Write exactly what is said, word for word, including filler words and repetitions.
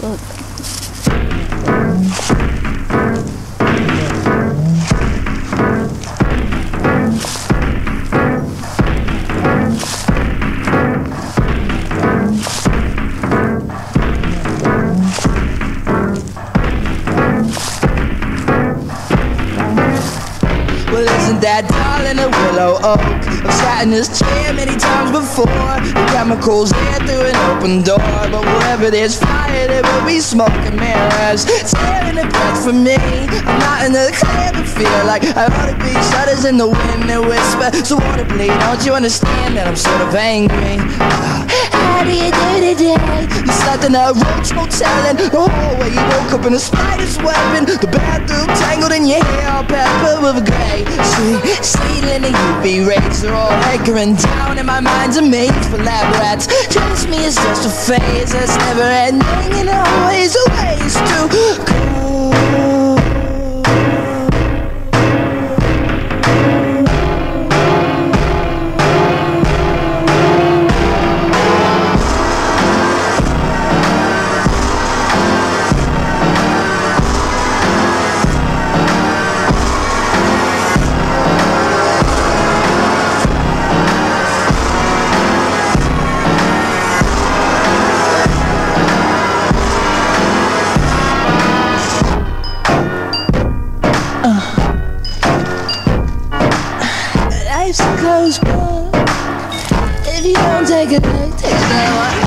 Look. Well, isn't that darling a willow oak? I've sat in this chair many times before. The chemicals air through an open door, but wherever there's fire there will be smoke and mirrors tearing the breath from me. I'm not in the clear but feel like I ought to be. Shudders in the wind that whisper so audibly. Don't you understand that I'm sort of angry? How do you do today? You slept in a roach motel in the hallway. You woke up in a spider's webbing. The bathroom tangled in your hair, all pepper with grey. Sweet, stealing the U V rays are all hankering down, and my mind's a maze for lab rats. Trust me, it's just a phase that's never ending, and always a ways to go. Life's a close book. If you don't take it, take it.